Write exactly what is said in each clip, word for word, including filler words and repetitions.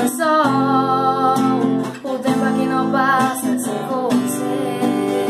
só. O tempo aqui não passa sem você.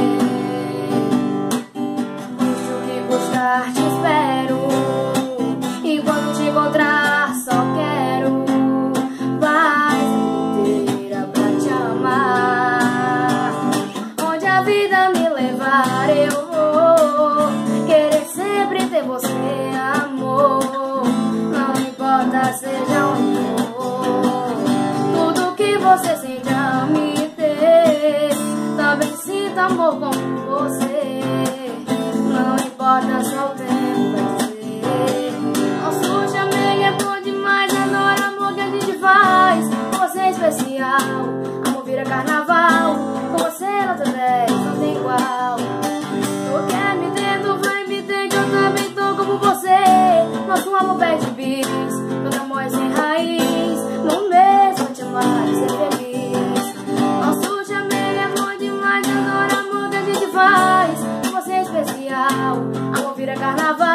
Custe o que custar, te espero. E quando te encontrar, só quero paz inteira pra te amar. Onde a vida me levar, eu vou querer sempre ter você, amor. Não importa seja onde for, tudo que você sente a me ter, também sinto amor como você. Não importa só o tempo vai ser. Nosso chamego é bom demais, adoro amor que a gente faz. Você é especial, amor vira carnaval. Com você nota dez, não tem igual. Tu quer me ter, tu vai me ter, que eu também tô como você. Nosso amor perde bis, todo amor é sem raiz. No mesmo te amar e ser feliz. Nosso chamego é bom demais, adoro amor que a gente faz. Você é especial, amor vira carnaval.